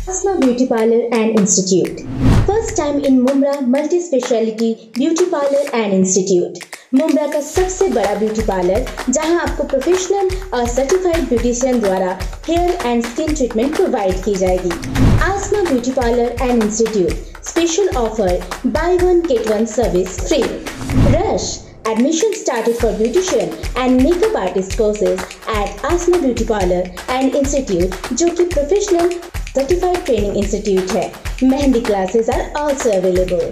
Asma Beauty Parlor and Institute. First time in Mumra Multi Speciality Beauty Parlor and Institute. Mumbra का सबसे बड़ा beauty parlour जहां आपको professional और सर्टिफाइड ब्यूटिशियन द्वारा hair and skin treatment provide की जाएगी। Asma beauty parlour and institute special offer buy one get one service free. Rush Admission started for beautician and makeup artist courses at Asma Beauty Parlor and Institute, जो कि professional certified training institute है। Mehndi classes are also available.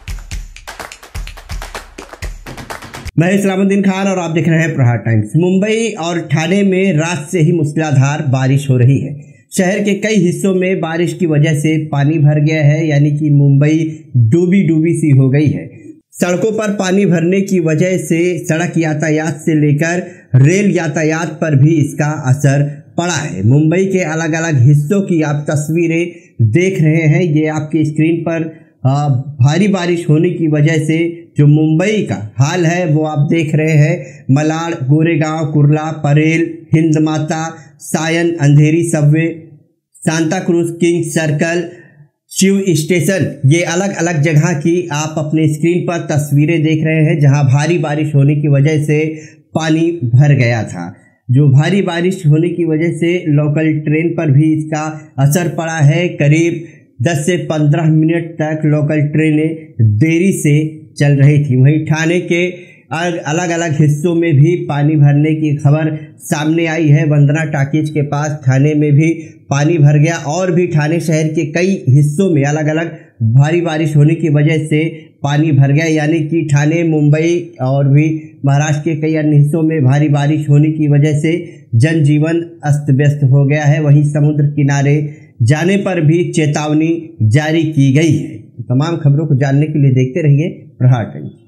मैं इस्लामुद्दीन खान और आप देख रहे हैं प्रहार टाइम्स। मुंबई और ठाणे में रात से ही मूसलाधार बारिश हो रही है। शहर के कई हिस्सों में बारिश की वजह से पानी भर गया है, यानी कि मुंबई डूबी सी हो गई है। सड़कों पर पानी भरने की वजह से सड़क यातायात से लेकर रेल यातायात पर भी इसका असर पड़ा है। मुंबई के अलग अलग हिस्सों की आप तस्वीरें देख रहे हैं। ये आपकी स्क्रीन पर भारी बारिश होने की वजह से जो मुंबई का हाल है वो आप देख रहे हैं। Malad, Goregaon, Kurla, Parel, Hind Mata, Sion, Andheri subway, Santa Cruz, King Circle, Shiv station, ये अलग अलग जगह की आप अपने स्क्रीन पर तस्वीरें देख रहे हैं जहां भारी बारिश होने की वजह से पानी भर गया था। जो भारी बारिश होने की वजह से लोकल ट्रेन पर भी इसका असर पड़ा है। करीब 10 से 15 मिनट तक लोकल ट्रेनें देरी से चल रही थी। वहीं ठाणे के अलग अलग हिस्सों में भी पानी भरने की खबर सामने आई है। वंदना टाकीज के पास ठाणे में भी पानी भर गया और भी ठाणे शहर के कई हिस्सों में अलग अलग भारी बारिश होने की वजह से पानी भर गया, यानी कि ठाणे, मुंबई और भी महाराष्ट्र के कई अन्य हिस्सों में भारी बारिश होने की वजह से जनजीवन अस्त व्यस्त हो गया है। वहीं समुद्र किनारे जाने पर भी चेतावनी जारी की गई है। तमाम खबरों को जानने के लिए देखते रहिए प्रहार टाइम्स।